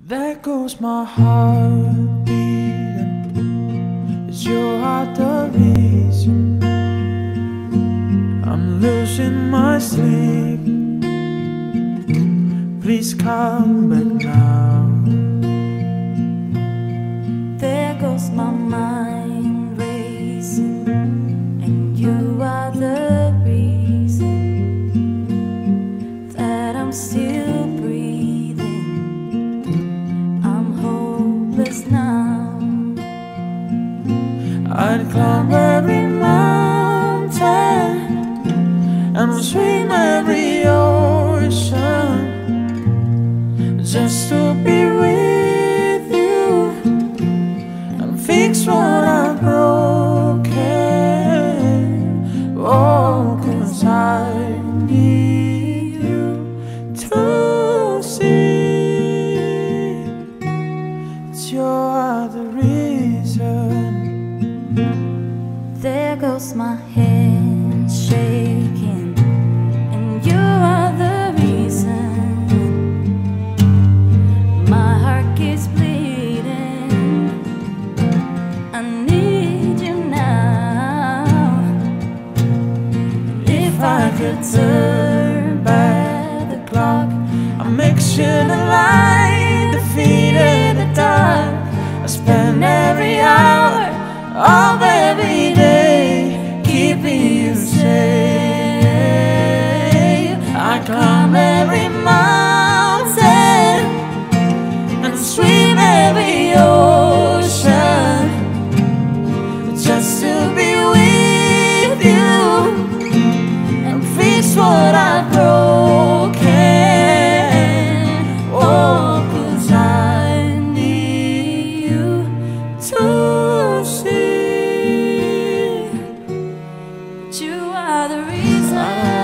There goes my heart beating, 'cause you are the reason I'm losing my sleep. Please come back now. There goes my mind racing, and you are the reason that I'm still breathing. I'm hopeless now. I'd climb every mountain and swim every ocean just to be with you and fix what I've broken. Oh, 'cause I need you to see that you are the reason. There goes my head shaking, and you are the reason. My heart keeps bleeding. I need you now. If I could turn back the clock, I'd make sure the light defeated the dark. I spend every hour of every day keeping you safe. I climb every mountain and swim every ocean just to be with you and fix what I've broken. Oh, 'cause I need you to see But you are the reason.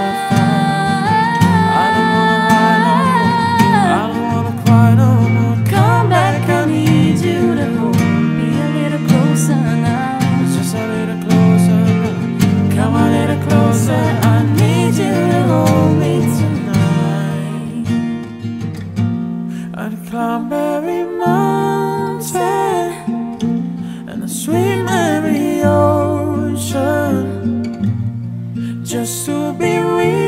I don't wanna cry no more. Come back, I need you to hold me a little closer now. Just a little closer, come a little closer. I need you to hold me tonight. I'd climb every mountain and I'd swim every ocean just to be with